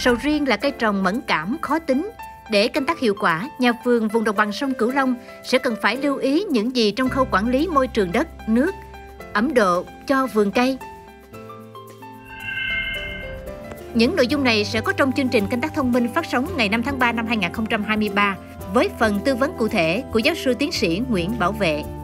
Sầu riêng là cây trồng mẫn cảm, khó tính. Để canh tác hiệu quả, nhà vườn vùng đồng bằng sông Cửu Long sẽ cần phải lưu ý những gì trong khâu quản lý môi trường đất, nước, ẩm độ cho vườn cây. Những nội dung này sẽ có trong chương trình Canh tác thông minh phát sóng ngày 5 tháng 3 năm 2023 với phần tư vấn cụ thể của giáo sư tiến sĩ Nguyễn Bảo Vệ.